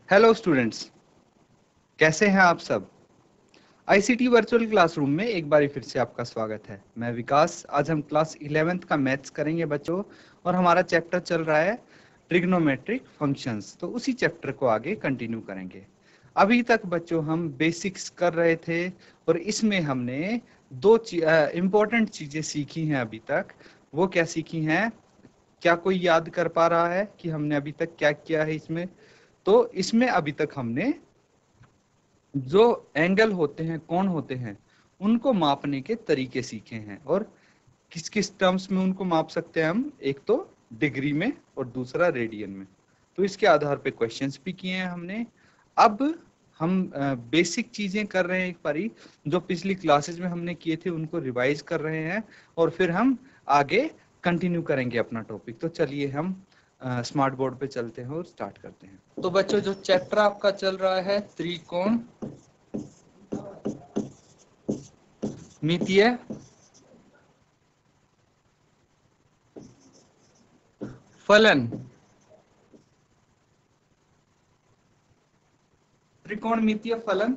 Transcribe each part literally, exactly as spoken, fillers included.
Hello students, कैसे हैं आप सब। आईसीटी वर्चुअल क्लासरूम में एक बार फिर से आपका स्वागत है। मैं विकास। आज हम क्लास इलेवेंथ का मैथ्स करेंगे बच्चों, और हमारा चैप्टर चल रहा है ट्रिग्नोमेट्रिक फंक्शंस। तो उसी चैप्टर को आगे कंटिन्यू करेंगे। अभी तक बच्चों हम बेसिक्स कर रहे थे, और इसमें हमने दो इम्पोर्टेंट चीजें सीखी हैं अभी तक। वो क्या सीखी हैं? क्या कोई याद कर पा रहा है कि हमने अभी तक क्या किया है इसमें? तो इसमें अभी तक हमने जो एंगल होते हैं, कोण होते हैं, उनको मापने के तरीके सीखे हैं। और किस किस टर्म्स में उनको माप सकते हैं हम? एक तो डिग्री में और दूसरा रेडियन में। तो इसके आधार पे क्वेश्चंस भी किए हैं हमने। अब हम बेसिक चीजें कर रहे हैं एक बारी, जो पिछली क्लासेस में हमने किए थे उनको रिवाइज कर रहे हैं, और फिर हम आगे कंटिन्यू करेंगे अपना टॉपिक। तो चलिए हम स्मार्ट बोर्ड पे चलते हैं और स्टार्ट करते हैं। तो बच्चों, जो चैप्टर आपका चल रहा है त्रिकोण मितीय फलन, त्रिकोणमितीय फलन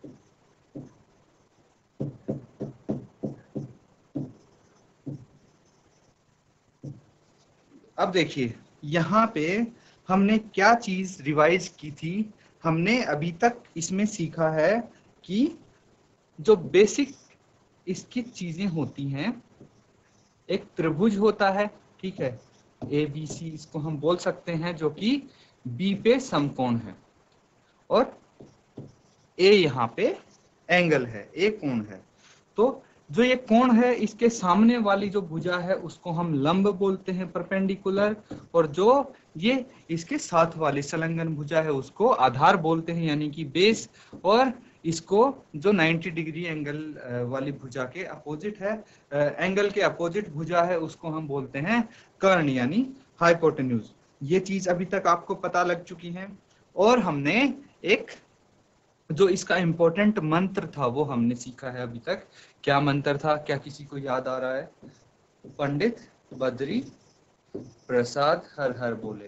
अब देखिए, यहाँ पे हमने क्या चीज रिवाइज की थी। हमने अभी तक इसमें सीखा है कि जो बेसिक इसकी चीजें होती हैं, एक त्रिभुज होता है, ठीक है, ए बी सी इसको हम बोल सकते हैं, जो कि बी पे समकोण है, और ए यहाँ पे एंगल है, ए कोण है। तो जो ये कोण है, इसके सामने वाली जो भुजा है उसको हम लंब बोलते हैं, परपेंडिकुलर, और जो ये इसके साथ वाली संलग्न भुजा है उसको आधार बोलते हैं, यानी कि बेस। और इसको जो नब्बे डिग्री एंगल वाली भुजा के अपोजिट है, एंगल के अपोजिट भुजा है, उसको हम बोलते हैं कर्ण, यानी हाइपोटेन्यूज। ये चीज अभी तक आपको पता लग चुकी है। और हमने एक जो इसका इंपॉर्टेंट मंत्र था वो हमने सीखा है अभी तक। क्या मंत्र था? क्या किसी को याद आ रहा है? पंडित बद्री प्रसाद हर हर बोले।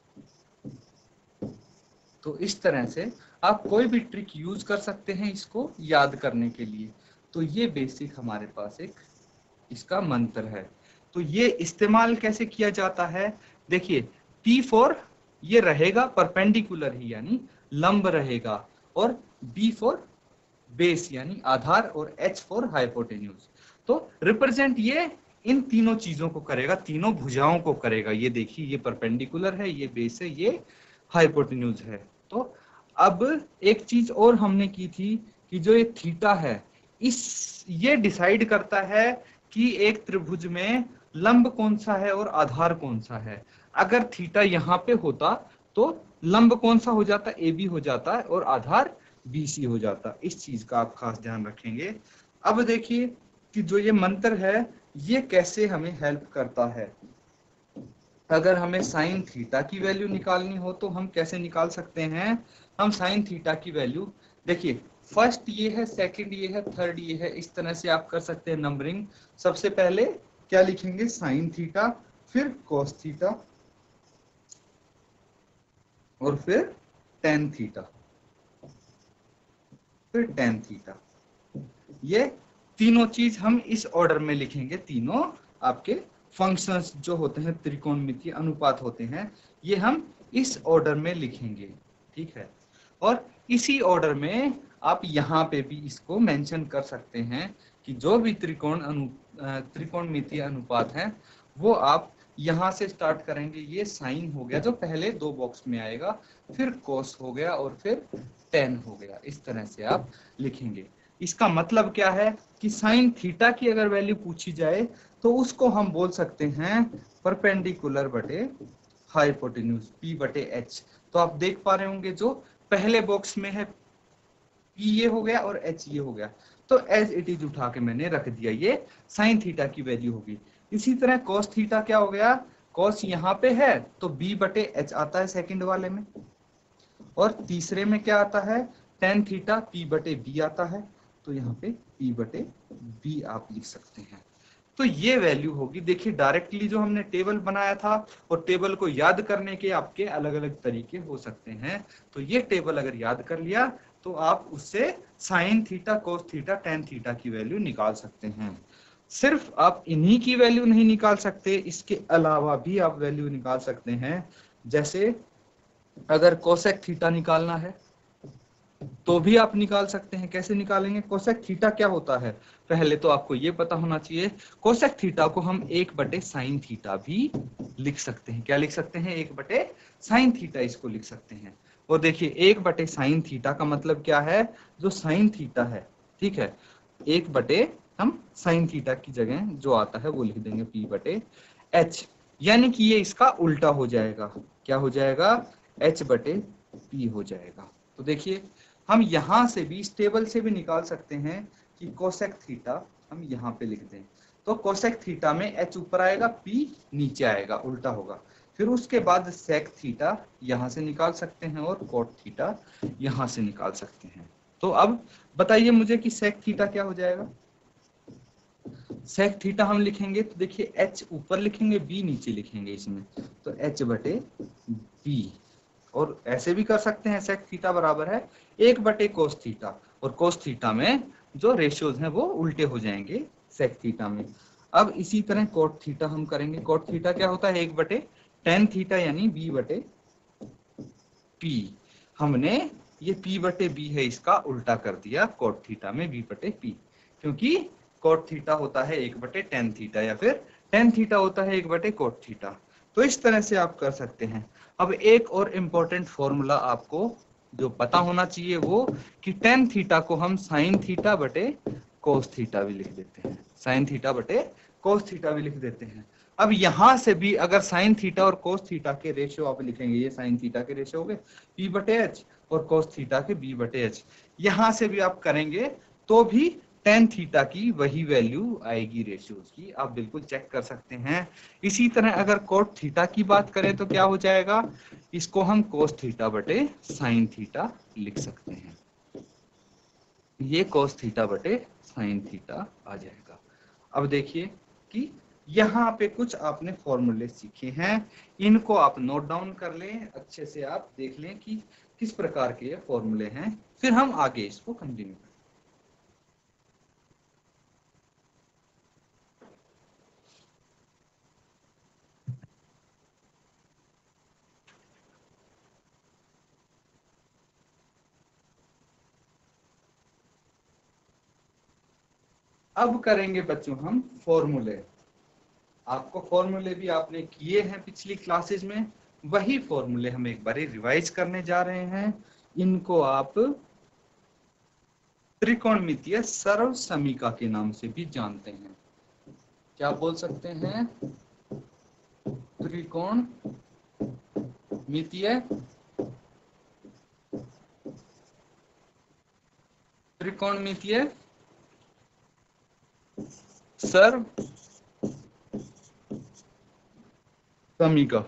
तो इस तरह से आप कोई भी ट्रिक यूज कर सकते हैं इसको याद करने के लिए। तो ये बेसिक हमारे पास एक इसका मंत्र है। तो ये इस्तेमाल कैसे किया जाता है? देखिए, P फॉर ये रहेगा परपेंडिकुलर ही, यानी लंब रहेगा, और B फॉर बेस यानी आधार, और H फॉर हाइपोटेन्यूज। तो रिप्रेजेंट ये इन तीनों चीजों को करेगा, तीनों भुजाओं को करेगा। ये देखिए, ये परपेंडिकुलर है, ये बेस है, ये हाइपोटेन्यूज है। तो अब एक चीज और हमने की थी कि जो ये थीटा है, इस ये डिसाइड करता है कि एक त्रिभुज में लंब कौन सा है और आधार कौन सा है। अगर थीटा यहाँ पे होता तो लंब कौन सा हो जाता? ए बी हो जाता है, और आधार बी सी हो जाता। इस चीज का आप खास ध्यान रखेंगे। अब देखिए कि जो ये मंत्र है ये कैसे हमें हेल्प करता है। अगर हमें साइन थीटा की वैल्यू निकालनी हो तो हम कैसे निकाल सकते हैं? हम साइन थीटा की वैल्यू, देखिए, फर्स्ट ये है, सेकंड ये है, थर्ड ये है, इस तरह से आप कर सकते हैं नंबरिंग। सबसे पहले क्या लिखेंगे? साइन थीटा, फिर कॉस थीटा, और फिर टेन थीटा, फिर टेन थीटा। ये तीनों चीज हम इस ऑर्डर में लिखेंगे। तीनों आपके फंक्शंस जो होते हैं, त्रिकोणमितीय अनुपात होते हैं, ये हम इस ऑर्डर में लिखेंगे, ठीक है। और इसी ऑर्डर में आप यहाँ पे भी इसको मेंशन कर सकते हैं कि जो भी त्रिकोण अनु त्रिकोणमितीय अनुपात है वो आप यहाँ से स्टार्ट करेंगे। ये साइन हो गया जो पहले दो बॉक्स में आएगा, फिर कोस हो गया, और फिर टेन हो गया। इस तरह से आप लिखेंगे। इसका मतलब क्या है कि साइन थीटा की अगर वैल्यू पूछी जाए तो उसको हम बोल सकते हैं परपेंडिकुलर बटे हाइपोटेन्यूज, P बटे H। तो आप देख पा रहे होंगे जो पहले बॉक्स में है P ये हो गया और H ये हो गया, तो एज इट इज उठा के मैंने रख दिया। ये साइन थीटा की वैल्यू होगी। इसी तरह कॉस थीटा क्या हो गया? कॉस यहाँ पे है तो B बटे H आता है सेकंड वाले में, और तीसरे में क्या आता है? टेन थीटा P बटे B आता है। तो यहाँ पे P बटे B आप लिख सकते हैं, तो ये वैल्यू होगी। देखिए डायरेक्टली जो हमने टेबल बनाया था, और टेबल को याद करने के आपके अलग अलग तरीके हो सकते हैं। तो ये टेबल अगर याद कर लिया तो आप उससे sine theta, cos theta, tan theta की वैल्यू निकाल सकते हैं। सिर्फ आप इन्हीं की वैल्यू नहीं निकाल सकते, इसके अलावा भी आप वैल्यू निकाल सकते हैं। जैसे अगर कोसेक थीटा निकालना है तो भी आप निकाल सकते हैं। कैसे निकालेंगे? कोसेक थीटा क्या होता है, पहले तो आपको ये पता होना चाहिए। कोसेक थीटा को हम एक बटे साइन थीटा भी लिख सकते हैं। क्या लिख सकते हैं? एक बटे साइन थीटा इसको लिख सकते हैं। और देखिए एक बटे साइन थीटा का मतलब क्या है, जो साइन थीटा है, ठीक है, एक बटे हम साइन थीटा की जगह जो आता है वो लिख देंगे पी बटे एच, यानी कि ये इसका उल्टा हो जाएगा। क्या हो जाएगा? एच बटे पी हो जाएगा। तो देखिए हम यहां से भी, इस टेबल से भी निकाल सकते हैं कि कोसेक थीटा हम यहाँ पे लिख दें, तो कोसेक थीटा में एच ऊपर आएगा, पी नीचे आएगा, उल्टा होगा। फिर उसके बाद सेक थीटा यहां से निकाल सकते हैं और कोट थीटा यहां से निकाल सकते हैं। तो अब बताइए मुझे कि सेक थीटा क्या हो जाएगा। सेक थीटा हम लिखेंगे तो देखिए एच ऊपर लिखेंगे, बी नीचे लिखेंगे इसमें, तो एच बटे बी। और ऐसे भी कर सकते हैं, सेक थीटा बराबर है एक बटे कोस थीटा, और कोस थीटा में जो रेशियोज हैं वो उल्टे हो जाएंगे सेक थीटा में। अब इसी तरह कोट थीटा हम करेंगे। कोट थीटा क्या होता है? एक बटे टेन थीटा, यानी बी बटे पी। हमने ये पी बटे बी है इसका उल्टा कर दिया कोट थीटा में, बी बटे पी, क्योंकि कोट थीटा होता है एक बटे टेन थीटा, या फिर टेन थीटा होता है एक बटे कोट थीटा। तो इस तरह से आप कर सकते हैं। अब एक और इम्पोर्टेंट फॉर्मूला आपको जो पता होना चाहिए वो, कि टेन थीटा को हम साइन थीटा बटे कोस थीटा भी लिख देते हैं। साइन थीटा बटे कोस थीटा भी लिख देते हैं। अब यहां से भी अगर साइन थीटा और कोस थीटा के रेशियो आप लिखेंगे, ये साइन थीटा के रेशियो हो गए पी बटे एच, और कोस थीटा के बी बटे एच, यहां से भी आप करेंगे तो भी टेन थीटा की वही वैल्यू आएगी रेशियोज की, आप बिल्कुल चेक कर सकते हैं। इसी तरह अगर कोट थीटा की बात करें तो क्या हो जाएगा, इसको हम कोस थीटा बटे साइन थीटा लिख सकते हैं। ये कोस थीटा बटे साइन थीटा आ जाएगा। अब देखिए कि यहाँ पे कुछ आपने फॉर्मूले सीखे हैं, इनको आप नोट डाउन कर लें, अच्छे से आप देख लें कि किस प्रकार के ये फॉर्मूले हैं, फिर हम आगे इसको कंटिन्यू करें। अब करेंगे बच्चों हम फॉर्मूले। आपको फॉर्मूले भी आपने किए हैं पिछली क्लासेस में, वही फॉर्मूले हम एक बार रिवाइज करने जा रहे हैं। इनको आप त्रिकोणमितीय सरल समीका के नाम से भी जानते हैं। क्या बोल सकते हैं? त्रिकोणमितीय त्रिकोणमितीय सर्व समीका।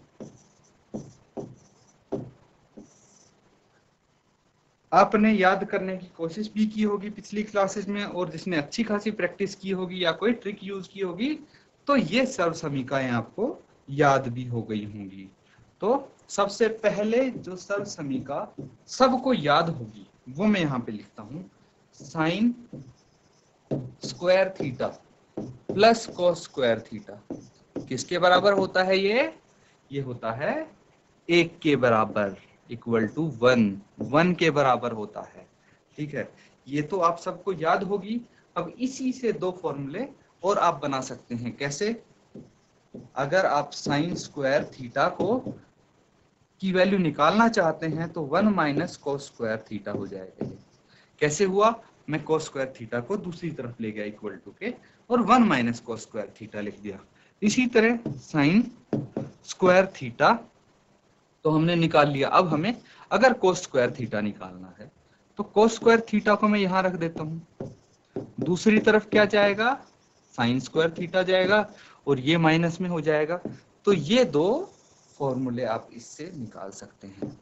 आपने याद करने की कोशिश भी की होगी पिछली क्लासेस में, और जिसने अच्छी खासी प्रैक्टिस की होगी या कोई ट्रिक यूज की होगी, तो ये सर्व समीकाएं आपको याद भी हो गई होंगी। तो सबसे पहले जो सर्व समीका सबको याद होगी वो मैं यहाँ पे लिखता हूं, sine square theta plus cos square theta किसके बराबर होता है? ये ये होता है एक के बराबर, इक्वल टू वन, वन के बराबर होता है। ठीक है, ये तो आप सबको याद होगी। अब इसी से दो फॉर्मूले और आप बना सकते हैं। कैसे? अगर आप साइन स्क्वायर थीटा को की वैल्यू निकालना चाहते हैं तो one minus cos square theta हो जाएगा। ये कैसे हुआ? मैं कोस स्क्वायर थीटा को दूसरी तरफ ले गया इक्वल टू के, और one minus cos square theta लिख दिया। इसी तरह साइन स्क्वायर थीटा तो हमने निकाल लिया। अब हमें अगर कोस स्क्वायर थीटा निकालना है तो कोस स्क्वायर थीटा को मैं यहां रख देता हूं, दूसरी तरफ क्या जाएगा? साइन स्क्वायर थीटा जाएगा, और ये माइनस में हो जाएगा। तो ये दो फॉर्मूले आप इससे निकाल सकते हैं।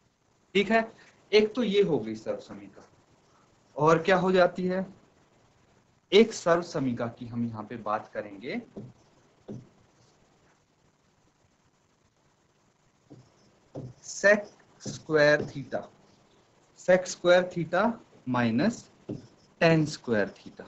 ठीक है, एक तो ये हो गई सर्व समीका। और क्या हो जाती है? एक सर्व समीका की हम यहाँ पे बात करेंगे। Sec square theta, sec square theta minus tan square theta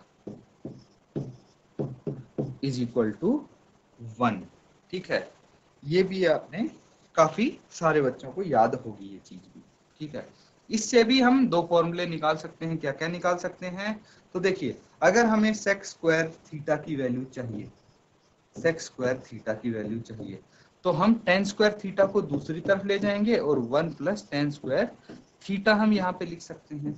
is equal to one. ठीक है, ये भी आपने काफी सारे बच्चों को याद होगी ये चीज भी। ठीक है, इससे भी हम दो फॉर्मूले निकाल सकते हैं। क्या क्या निकाल सकते हैं? तो देखिए, अगर हमें सेक स्क्वायर थीटा की वैल्यू चाहिए, सेक स्क्वायर थीटा की वैल्यू चाहिए, तो हम टेन स्क्वायर थीटा को दूसरी तरफ ले जाएंगे और one plus tan square theta हम यहाँ पे लिख सकते हैं।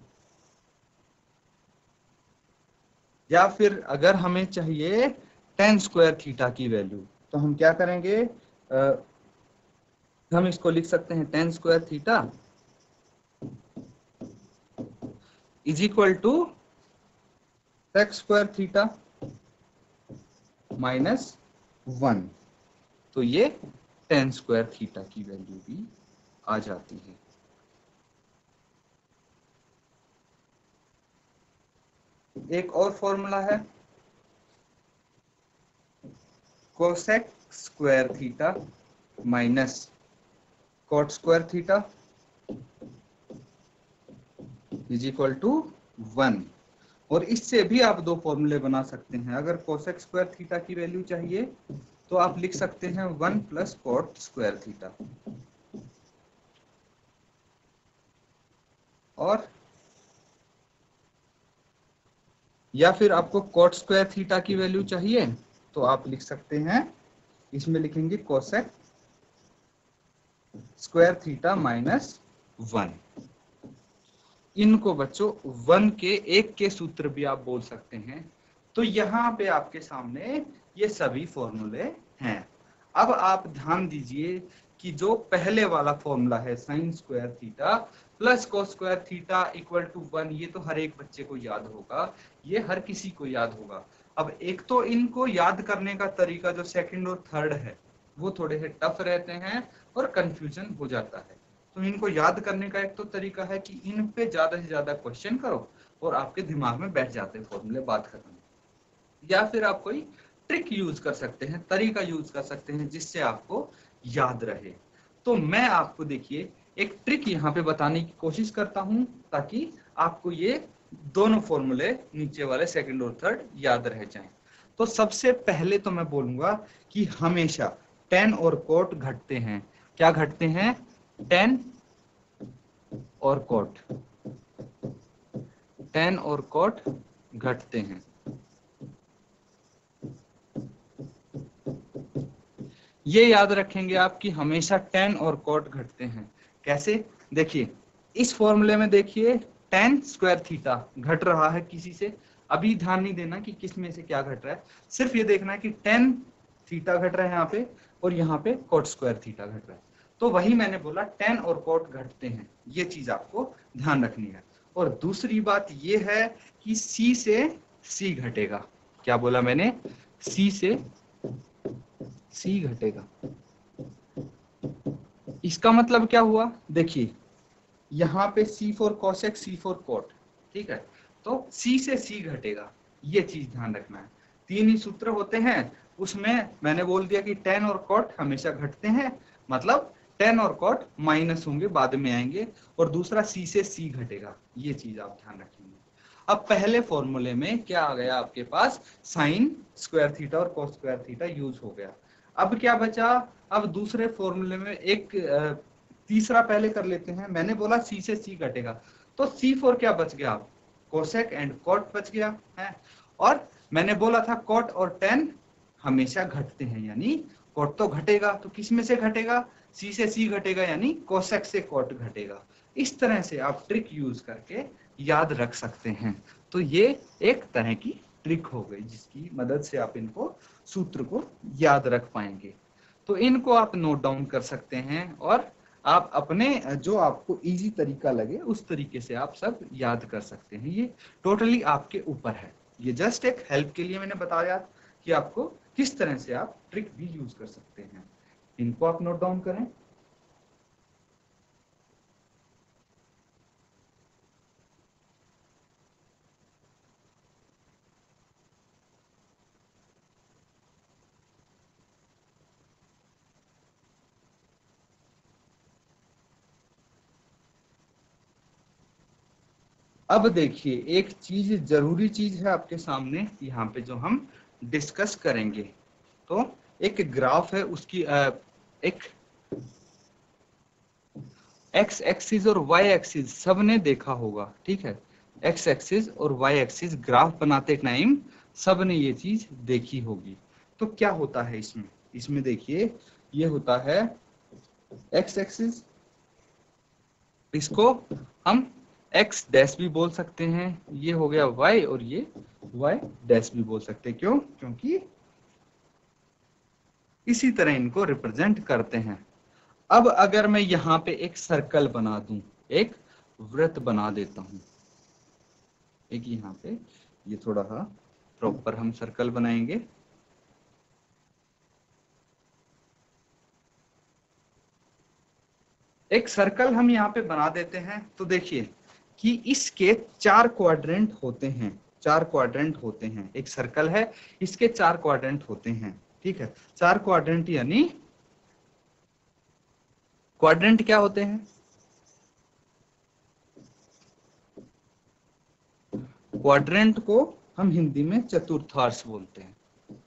या फिर अगर हमें चाहिए टेन स्क्वायर थीटा की वैल्यू, तो हम क्या करेंगे, आ, हम इसको लिख सकते हैं tan square theta is equal to sec square theta minus one. तो ये टेन स्क्वायर थीटा की वैल्यू भी आ जाती है। एक और फॉर्मूला है cosec square theta minus cot square theta is equal to one. और इससे भी आप दो फॉर्मूले बना सकते हैं। अगर कोसेक स्क्वायर थीटा की वैल्यू चाहिए तो आप लिख सकते हैं one plus cot square theta, और या फिर आपको कॉट स्क्वायर थीटा की वैल्यू चाहिए तो आप लिख सकते हैं, इसमें लिखेंगे cosec square theta minus one. इनको बच्चों वन के एक के सूत्र भी आप बोल सकते हैं। तो यहाँ पे आपके सामने ये सभी फॉर्मूले हैं। अब आप ध्यान दीजिए कि जो पहले वाला फॉर्मूला है sin square theta plus cos square theta equal to one, ये तो हर एक बच्चे को याद होगा, ये हर किसी को याद होगा। अब एक तो इनको याद करने का तरीका जो सेकंड और थर्ड है वो थोड़े से टफ रहते हैं और कंफ्यूजन हो जाता है। तो इनको याद करने का एक तो तरीका है कि इन पे ज्यादा से ज्यादा क्वेश्चन करो और आपके दिमाग में बैठ जाते हैं फॉर्मूले बात करने। या फिर आप कोई ट्रिक यूज कर सकते हैं, तरीका यूज कर सकते हैं जिससे आपको याद रहे। तो मैं आपको देखिए एक ट्रिक यहाँ पे बताने की कोशिश करता हूँ ताकि आपको ये दोनों फॉर्मूले नीचे वाले सेकंड और थर्ड याद रह जाएं। तो सबसे पहले तो मैं बोलूंगा कि हमेशा टेन और कोट घटते हैं। क्या घटते हैं? टेन और कोट, टेन और कोट घटते हैं। ये याद रखेंगे आप कि हमेशा टेन और कोट घटते हैं। कैसे? देखिए इस फॉर्मूले में देखिए टेन स्क्वायर थीटा घट रहा है किसी से। अभी ध्यान नहीं देना कि किस में से क्या घट रहा है, सिर्फ ये देखना है कि टेन थीटा घट रहा है यहाँ पे और यहाँ पे कोट स्क्वायर थीटा घट रहा है। तो वही मैंने बोला टेन और कोट घटते हैं, ये चीज आपको ध्यान रखनी है। और दूसरी बात ये है कि सी से सी घटेगा। क्या बोला मैंने? सी से सी घटेगा। इसका मतलब क्या हुआ? देखिए यहाँ पे C for cosec C for cot, ठीक है, तो सी से सी घटेगा, ये चीज ध्यान रखना है। तीन ही सूत्र होते हैं, उसमें मैंने बोल दिया कि टेन और कोट हमेशा घटते हैं, मतलब टेन और कोट माइनस होंगे, बाद में आएंगे, और दूसरा सी से सी घटेगा, ये चीज आप ध्यान रखेंगे। अब पहले फॉर्मूले में क्या आ गया आपके पास? साइन स्क्वायर थीटा और कोस स्क्वायर थीटा यूज हो गया। अब क्या बचा? अब दूसरे फॉर्मूले में एक तीसरा पहले कर लेते हैं। मैंने बोला सी से सी घटेगा, तो सी फोर क्या बच गया? कोसेक एंड कॉट बच गया है। और मैंने बोला था कॉट और टेन हमेशा घटते हैं, यानी कॉट तो घटेगा, तो किस में से घटेगा? सी से सी घटेगा, यानी कोसेक से कॉट घटेगा। इस तरह से आप ट्रिक यूज करके याद रख सकते हैं। तो ये एक तरह की ट्रिक हो गई जिसकी मदद से आप इनको सूत्र को याद रख पाएंगे। तो इनको आप नोट डाउन कर सकते हैं और आप अपने जो आपको इजी तरीका लगे उस तरीके से आप सब याद कर सकते हैं। ये टोटली आपके ऊपर है। ये जस्ट एक हेल्प के लिए मैंने बताया कि आपको किस तरह से आप ट्रिक भी यूज कर सकते हैं। इनको आप नोट डाउन करें। अब देखिए एक चीज जरूरी चीज है आपके सामने यहाँ पे जो हम डिस्कस करेंगे। तो एक ग्राफ है, उसकी आ, एक एक्स एक्सिस और वाई एक्सिस सबने देखा होगा, ठीक है। एक्स एक्सिस और वाई एक्सिस ग्राफ बनाते टाइम सबने ये चीज देखी होगी। तो क्या होता है इसमें, इसमें देखिए ये होता है एक्स एक्सिस, इसको हम एक्स डैश भी बोल सकते हैं, ये हो गया वाई, और ये वाई डैश भी बोल सकते हैं। क्यों? क्योंकि इसी तरह इनको रिप्रेजेंट करते हैं। अब अगर मैं यहां पे एक सर्कल बना दूं, एक वृत्त बना देता हूं, एक यहाँ पे ये थोड़ा सा प्रॉपर हम सर्कल बनाएंगे। एक सर्कल हम यहाँ पे बना देते हैं। तो देखिए कि इसके चार क्वाड्रेंट होते हैं, चार क्वाड्रेंट होते हैं। एक सर्कल है, इसके चार क्वाड्रेंट होते हैं, ठीक है। चार क्वाड्रेंट यानी क्वाड्रेंट क्या होते हैं? क्वाड्रेंट को हम हिंदी में चतुर्थांश बोलते हैं।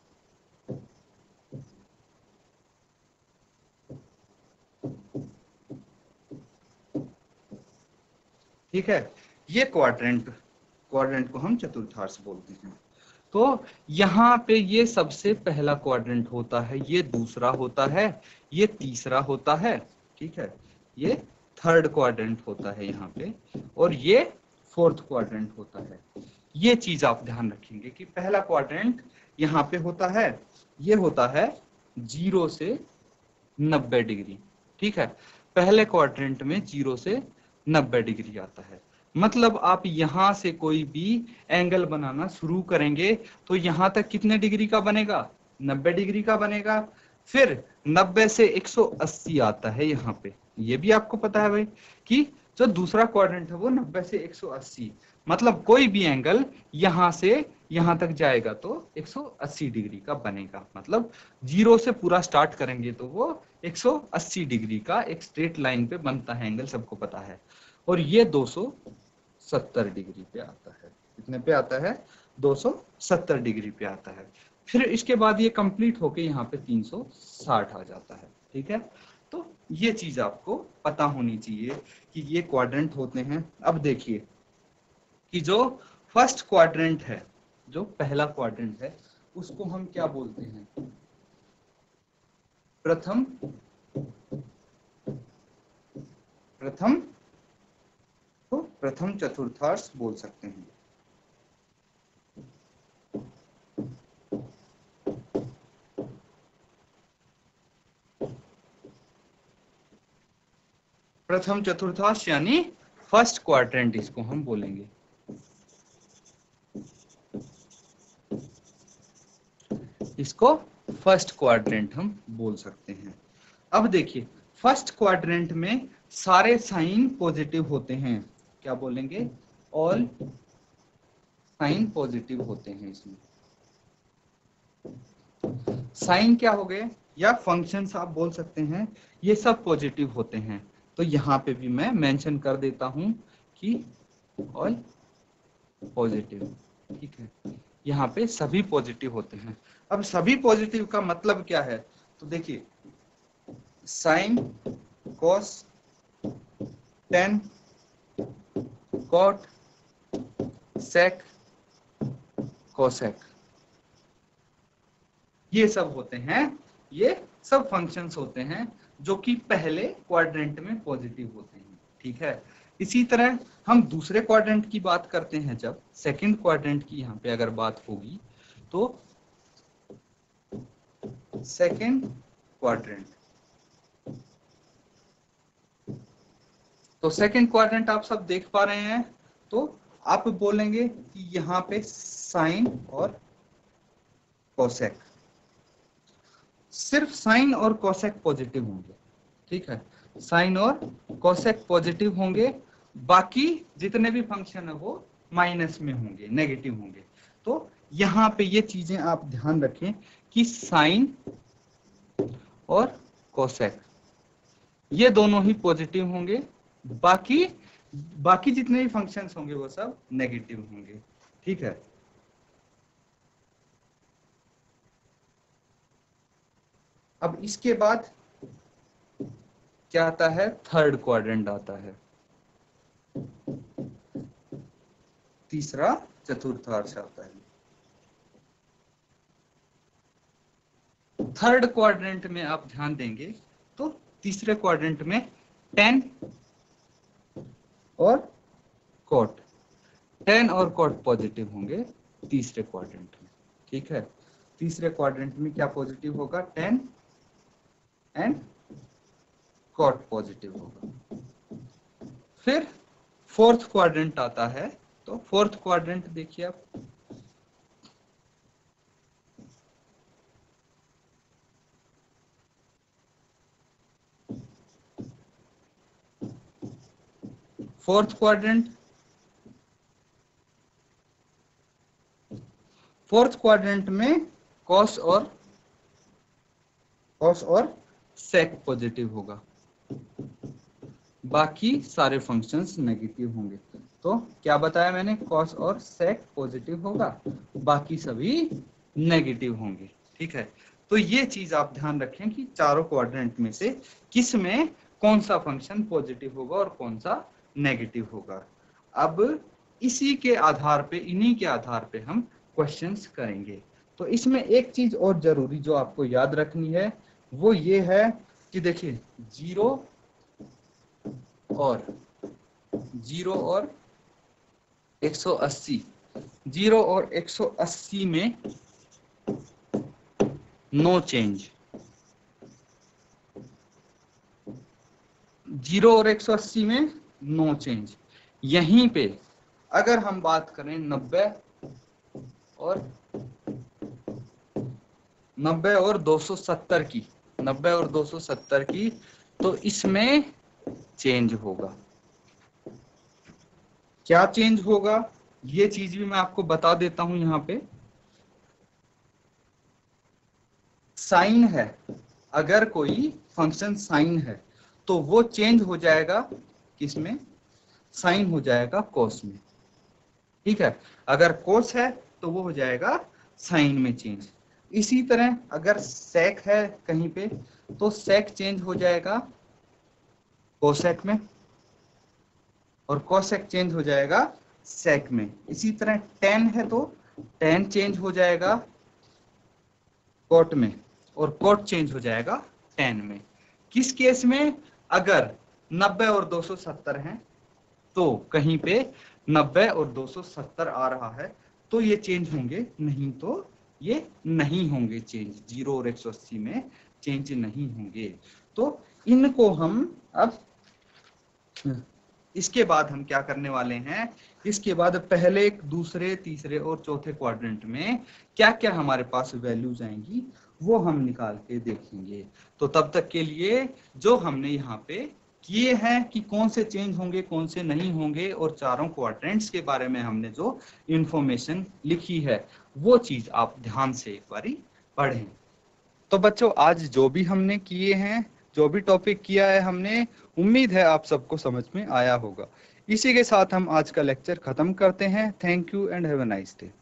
ठीक है, ये क्वाड्रेंट क्वाड्रेंट को हम चतुर्थांश बोलते हैं। तो यहाँ पे ये सबसे पहला क्वाड्रेंट होता है, ये दूसरा होता है, ये तीसरा होता है, ठीक है, ये थर्ड क्वाड्रेंट होता है यहाँ पे, और ये फोर्थ क्वाड्रेंट होता है। ये चीज आप ध्यान रखेंगे कि पहला क्वाड्रेंट यहाँ पे होता है, ये होता है जीरो से नब्बे डिग्री, ठीक है। पहले क्वाड्रेंट में जीरो से नब्बे डिग्री आता है। मतलब आप यहां से कोई भी एंगल बनाना शुरू करेंगे तो यहां तक कितने डिग्री का बनेगा? नब्बे डिग्री का बनेगा। फिर नब्बे से एक सौ अस्सी आता है यहाँ पे, ये भी आपको पता है भाई कि जो दूसरा क्वाड्रेंट है वो नब्बे से एक सौ अस्सी, मतलब कोई भी एंगल यहां से यहां तक जाएगा तो एक सौ अस्सी डिग्री का बनेगा। मतलब जीरो से पूरा स्टार्ट करेंगे तो वो एक सौ अस्सी डिग्री का एक स्ट्रेट लाइन पे बनता है एंगल, सबको पता है। और ये दो सौ सत्तर डिग्री पे आता है। कितने पे आता है? दो सौ सत्तर डिग्री पे आता है। फिर इसके बाद ये कंप्लीट होके यहाँ पे तीन सौ साठ आ जाता है, ठीक है। तो ये चीज आपको पता होनी चाहिए कि ये क्वाड्रेंट होते हैं। अब देखिए कि जो फर्स्ट क्वाड्रेंट है, जो पहला क्वाड्रेंट है, उसको हम क्या बोलते हैं? प्रथम प्रथम तो प्रथम चतुर्थांश बोल सकते हैं। प्रथम चतुर्थांश यानी फर्स्ट क्वाड्रेंट इसको हम बोलेंगे। इसको फर्स्ट क्वाड्रेंट हम बोल सकते हैं। अब देखिए फर्स्ट क्वाड्रेंट में सारे साइन पॉजिटिव होते हैं। क्या बोलेंगे? ऑल साइन पॉजिटिव होते हैं। इसमें साइन क्या हो गए या फंक्शंस आप बोल सकते हैं, ये सब पॉजिटिव होते हैं। तो यहाँ पे भी मैं मेंशन कर देता हूं कि ऑल पॉजिटिव, ठीक है। यहाँ पे सभी पॉजिटिव होते हैं। अब सभी पॉजिटिव का मतलब क्या है? तो देखिए sin, cos, tan, cot, sec, cosec, ये सब होते हैं, ये सब फंक्शंस होते हैं जो कि पहले क्वाड्रेंट में पॉजिटिव होते हैं, ठीक है। इसी तरह हम दूसरे क्वाड्रेंट की बात करते हैं। जब सेकंड क्वाड्रेंट की यहाँ पे अगर बात होगी तो सेकंड क्वाड्रेंट, तो सेकंड क्वाड्रेंट आप सब देख पा रहे हैं। तो आप बोलेंगे कि यहाँ पे साइन और कोसेक, सिर्फ साइन और कोसेक पॉजिटिव होंगे, ठीक है। साइन और कोसेक पॉजिटिव होंगे, बाकी जितने भी फंक्शन है वो माइनस में होंगे, नेगेटिव होंगे। तो यहाँ पे ये चीजें आप ध्यान रखें कि साइन और कोसेक ये दोनों ही पॉजिटिव होंगे, बाकी बाकी जितने भी फंक्शंस होंगे वो सब नेगेटिव होंगे। ठीक है, अब इसके बाद क्या आता है, थर्ड क्वाड्रेंट आता है, तीसरा चतुर्थांश आता है। थर्ड क्वाड्रेंट में आप ध्यान देंगे तो तीसरे क्वाड्रेंट में टेन और कॉट, टेन और कॉट पॉजिटिव होंगे तीसरे क्वाड्रेंट में। ठीक है, तीसरे क्वाड्रेंट में क्या पॉजिटिव होगा, टेन एंड कॉट पॉजिटिव होगा। फिर फोर्थ क्वाड्रेंट आता है, तो फोर्थ क्वाड्रेंट देखिए आप, फोर्थ क्वाड्रेंट फोर्थ क्वाड्रेंट में कॉस और कॉस और सेक पॉजिटिव होगा, बाकी सारे फंक्शंस नेगेटिव होंगे। तो क्या बताया मैंने, कॉस और सेक पॉजिटिव होगा, बाकी सभी नेगेटिव होंगे। ठीक है, तो ये चीज आप ध्यान रखें कि चारों क्वाड्रेंट में से किस में कौन सा फंक्शन पॉजिटिव होगा और कौन सा नेगेटिव होगा। अब इसी के आधार पे, इन्हीं के आधार पे हम क्वेश्चंस करेंगे। तो इसमें एक चीज और जरूरी जो आपको याद रखनी है वो ये है कि देखिए जीरो और जीरो और एक सौ अस्सी, जीरो और एक सौ अस्सी में नो चेंज, जीरो और एक सौ अस्सी में नो चेंज। यहीं पे अगर हम बात करें नब्बे और नब्बे और दो सौ सत्तर की, नब्बे और दो सौ सत्तर की, तो इसमें चेंज होगा। क्या चेंज होगा ये चीज भी मैं आपको बता देता हूं। यहाँ पे साइन है, अगर कोई फंक्शन साइन है तो वो चेंज हो जाएगा किसमें, साइन हो जाएगा कॉस में। ठीक है, अगर कोस है तो वो हो जाएगा साइन में चेंज। इसी तरह अगर सेक है कहीं पे तो सेक चेंज हो जाएगा कोसेक में, और कोसेक चेंज हो जाएगा सेक में। इसी तरह टेन है तो टेन चेंज हो जाएगा कोट में, और कोट चेंज हो जाएगा टेन में। किस केस में, अगर नब्बे और दो सौ सत्तर हैं तो कहीं पे नब्बे और दो सौ सत्तर आ रहा है तो ये चेंज होंगे, नहीं तो ये नहीं होंगे चेंज, जीरो और एक सौ अस्सी में चेंज नहीं होंगे। तो इनको हम अब इसके बाद हम क्या करने वाले हैं, इसके बाद पहले, दूसरे, तीसरे और चौथे क्वाड्रेंट में क्या क्या हमारे पास वैल्यूज आएंगी वो हम निकाल के देखेंगे। तो तब तक के लिए जो हमने यहाँ पे किए हैं कि कौन से चेंज होंगे कौन से नहीं होंगे, और चारों क्वाड्रेंट्स के बारे में हमने जो इंफॉर्मेशन लिखी है वो चीज आप ध्यान से एक बारी पढ़ें। तो बच्चों आज जो भी हमने किए हैं, जो भी टॉपिक किया है हमने, उम्मीद है आप सबको समझ में आया होगा। इसी के साथ हम आज का लेक्चर खत्म करते हैं। Thank you and have a nice day.